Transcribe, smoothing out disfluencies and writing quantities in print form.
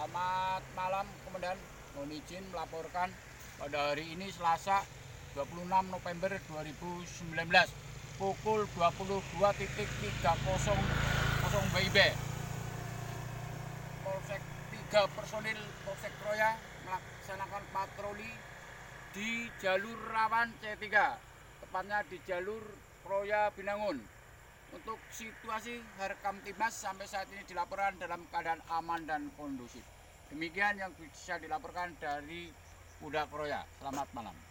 Selamat malam Komandan, mohon izin melaporkan pada hari ini Selasa 26 November 2019 pukul 22.30 WIB. Polsek 3 personil Polsek Kroya melaksanakan patroli di jalur rawan C3, tepatnya di jalur Kroya Binangun. Untuk situasi Harkamtibmas sampai saat ini dilaporkan dalam keadaan aman dan kondusif. Demikian yang bisa dilaporkan dari Polda Kroya. Selamat malam.